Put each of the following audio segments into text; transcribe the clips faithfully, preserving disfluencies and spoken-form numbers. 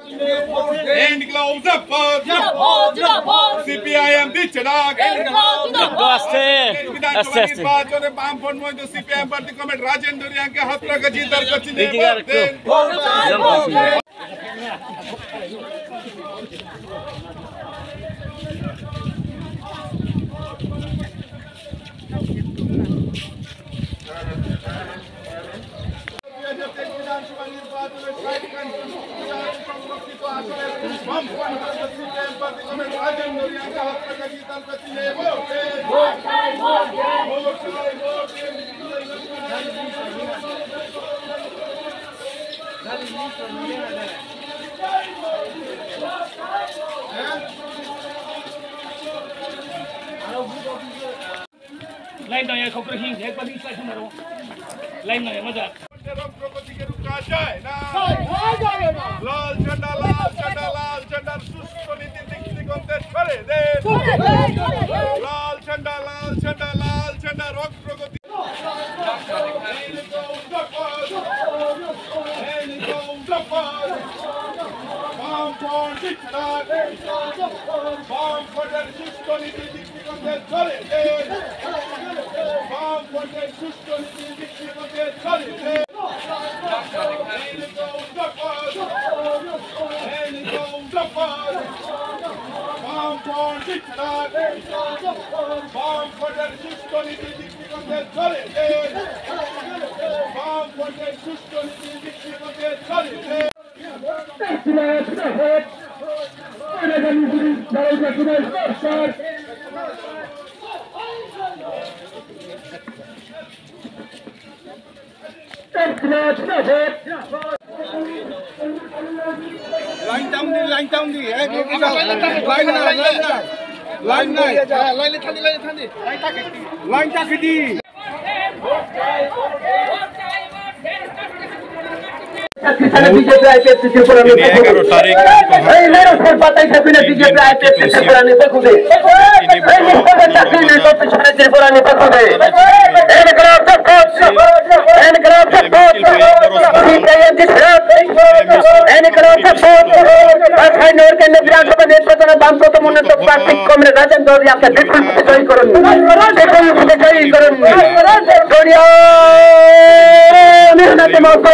Enklau Zapad, C P I M Dichadak, Nirbachone Bampon Mondo C P I M Party Committee Rajendra Yanke Hatra Gajitar Kachine. लाइन ना ये खबर ही एक बार ही station में रहो line ना ये मजा लाल झंडा लाल झंडा लाल झंडा सुस्तो नीति दिखती कोंते छोड़े दे लाल झंडा लाल झंडा लाल झंडा रोक प्रगति Bomb for Dichadak, bomb for the susto नीति दिखती कोंते छोड़े दे bomb for the susto नीति दिखती कोंते छोड़े दे Bomb for Dichadak, bomb for the susto नीति दिखती कोंते छोड़े दे bomb for the susto नीति दिखती कोंते छोड़े दे Line down di, line down di, eh? Line na, line na, line na, line na, line na thandi, line thandi, line ta kiti. किसान बीजेपी आईपीएफ त्रिपुरा में एगारो तारिख ए मेरो सर पता है सभी ने बीजेपी आईपीएफ त्रिपुरा में पकड़ दे ए निष्पक्ष चाकरी ने तो पिछले त्रिपुरा में पकड़ दे एन ग्राफ सपोर्ट एन ग्राफ सपोर्ट सीपीआईएम दिशरत एन ग्राफ सपोर्ट अखाई नोर के विधानसभा नेतृत्व में वामपंथ मुन्नत पार्टी कॉमरेड राजेंद्र दौरिया के बिल्कुल विजयी करुन बिल्कुल विजयी करुन सोनिया मेहनत मौसो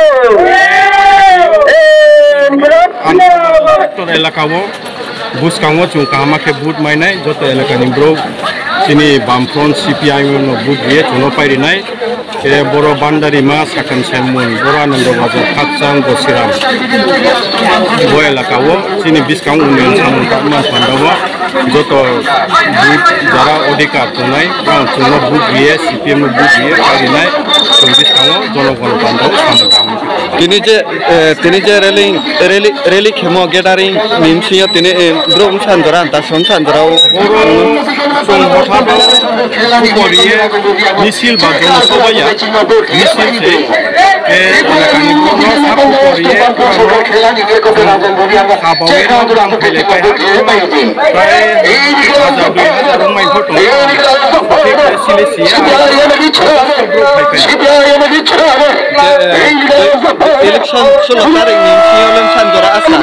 Aktor elakawo bus kawo chung kama ke boot mainai joto elaka ni bro sini Bamfront C P I M no boot ye chuno pairi nai ke boro bandari ma sakan semun boro anando bazar khatsang gosiram bo elakawo sini bis kawo union samun takma pandawa joto boot jara odikar tunai kang chuno boot ye C P M no boot ye pairi nai bis kawo jonogon pandawa samun Tini je tini je railing railing railing khemo gathering nimsiya tini brom chandra anta son chandra son hotha koriye misil bajon sobaya misil se ke lakani bro sapu koriye sabawera ram khele pai prai hajar mai photo silesiya election sudah tarik ni siapa chandra asal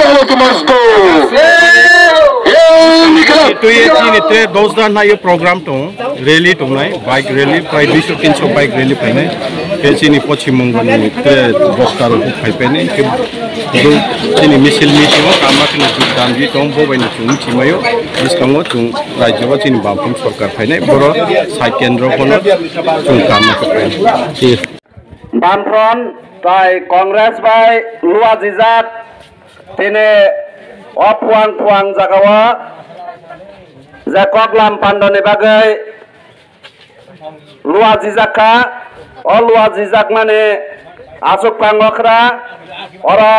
itu ye ini te dos dan na ye program tu rally tu nai bike rally pai two hundred three hundred bike rally pai nai ke sini Paschim Bengal ni te bostar ku pai pai nai ke do sini misil misil kama kena judan di tom bo bai ni chung chimayo diskango chung rajya ba sini Bamfront sarkar pai nai boro sai kendro kono chung kama ku pai Bamfront by Congress by Lua Zizat tene opuang puang jagawa zakoglam pandone bagai Lua Zizaka o Lua Zizak mane asuk pangokra ora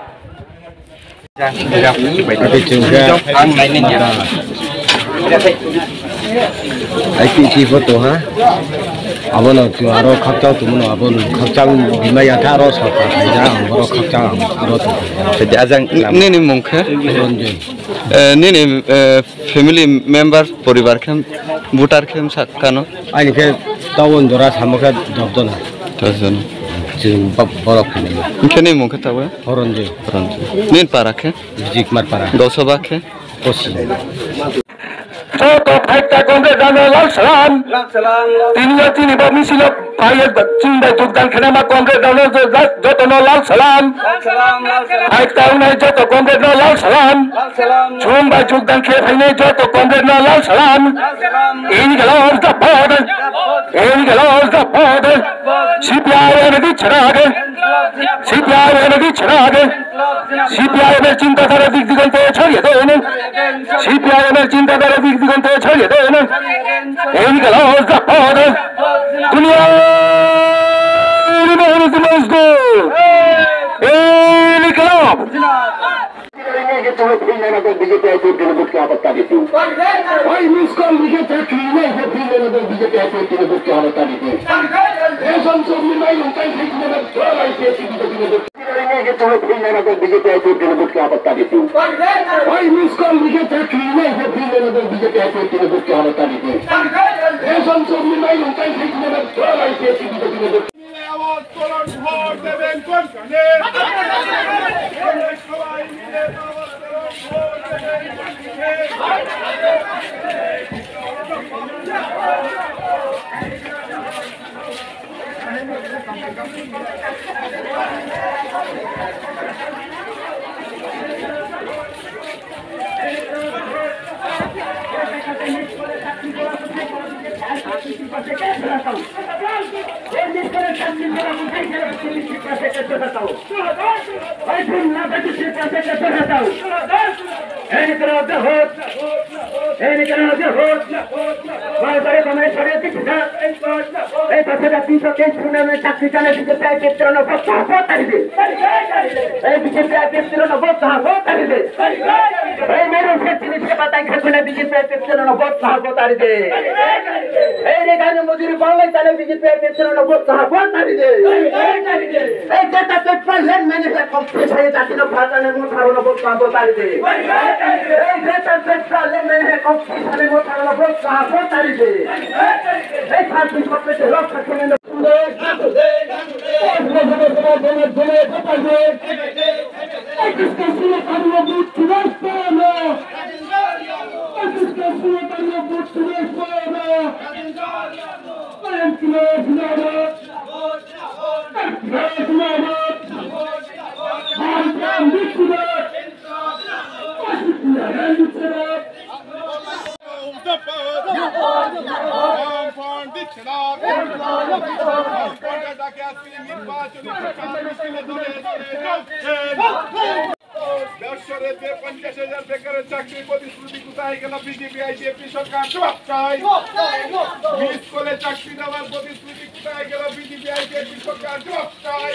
I P T foto ha abon tu aro khapcha tu mono abon khapcha bimai atharo sarkar ja aro khapcha aro tu jadi ajang ni ni mungkha ni ni family member poribar khem voter khem sakkano ai ke tawon jora samaka dobdona tajon जों बरफ खेलेंगे खेने मुखे तब हरंजे नीन पाराखे जिकमार पारा दस बाखे कोसी যত ফাইটটা কংগ্রেস জানার লাল সালাম তিনিও তিনি বা মিছিল ভাইয়ের চিন্তায় যোগদান খেলে আমার কংগ্রেস জানার যত লাল সালাম ফাইটটা উনাই যত কংগ্রেস লাল সালাম শুন ভাই যোগদান খেয়ে ফেলে যত কংগ্রেস লাল সালাম এই গেল পদ এই গেল পদ সিপিআই এনে দিচ্ছে না আগে সিপিআই এনে দিচ্ছে না আগে সিপিআইএম এর চিন্তাধারা দিক দিগন্তে ছড়িয়ে দেন সিপিআইএম এর চিন্তাধারা দিক দিগন্তে ছড়িয়ে দেন এই গেল পদ দুনিয়া এই গেল बीजेपी की आपत्ता देती हूँ भाई मुस्कान बीजेपी बीजेपी की आपत्ता देती हूँ संसद में नहीं होता है बीजेपी की आपत्ता देती हूँ भाई मुस्कान बीजेपी बीजेपी की आपत्ता देती हूँ संसद में नहीं होता है আওয়াজ তোলন ভোট দেবেন কোনখানে সবাই মিলে আওয়াজ তোলন ভোট দেবেন মজুরি বাংলায় তাহলে বিজেপি পেছনে প্রত্যাহার করতে দে এই যেটা পেট্রোল লেন ম্যানেজার কমপ্লিট হয়ে যাচ্ছে না ভাতানের মোটারো প্রত্যাহার করতে দে এই যেটা পেট্রোল লেন ম্যানেজার কমপ্লিট হয়ে মোটারো প্রত্যাহার করতে দে এই শান্তি সবচেয়ে রক্ষা করে না পঞ্চাশ হাজার বেকারের চাকরি প্রতিশ্রুতি কোথায় গেল বিজেপি আইডিএফটি সরকার জবাব চাই মিস করে চাকরি দেওয়ার প্রতিশ্রুতি কোথায় গেল বিজেপি আইডিএফটি সরকার জবাব চাই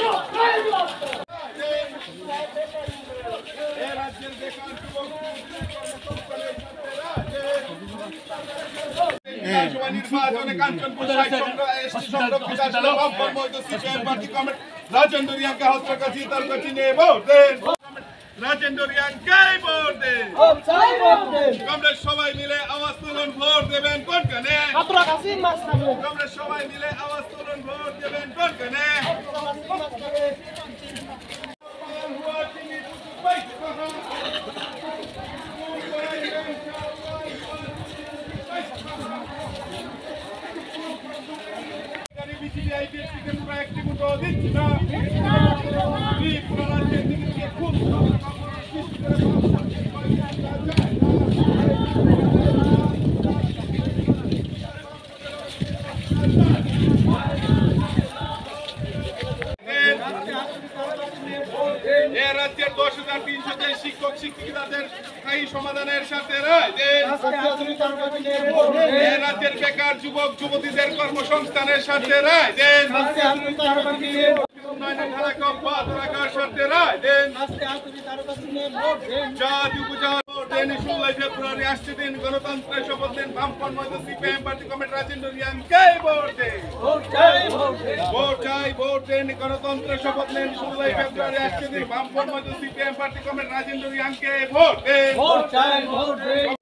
রাজ্যের বেকার যুবক নির্বাচনে কাঞ্চনপুর রাজেন্দ্র রিয়াংকে হস্তকাছি তার কাছে নিয়ে ভোট দেন রাজেন্দ্র রিয়াংকে ভোট দেন আমরা সবাই মিলে আওয়াজ তুলুন ভোট দেবেন কোনখানে আমরা সবাই মিলে আওয়াজ তুলুন ভোট দেবেন কোনখানে একটি মুঠো দিচ্ছি না রাজ্যের দিকে খুব রাজ্যের দশ হাজার তিনশো জন শিক্ষক শিক্ষিকাদের স্থায়ী সমাধানের সাথে রাজ্যের বেকার যুবক যুবতীদের কর্মসংস্থানের সাথে রায় দেন উন্নয়নের ধারা কব্বাত রাখার সাথে রায় দেন জাতীয় উপজাত ষোলোই ফেব্রুয়ারি আসছে দিন গণতন্ত্রের শপথ দিন বামফ্রন্ট ময়দা সিপিআইএম পার্টি কমিটি রাজেন্দ্র রিয়াংকে ভোট দেন ভোট চাই ভোট দেন গণতন্ত্রের শপথ নেন ষোলোই ফেব্রুয়ারি আসছে দিন বামফ্রন্ট ময়দা সিপিআইএম পার্টি কমিটি রাজেন্দ্র রিয়াংকে ভোট দেন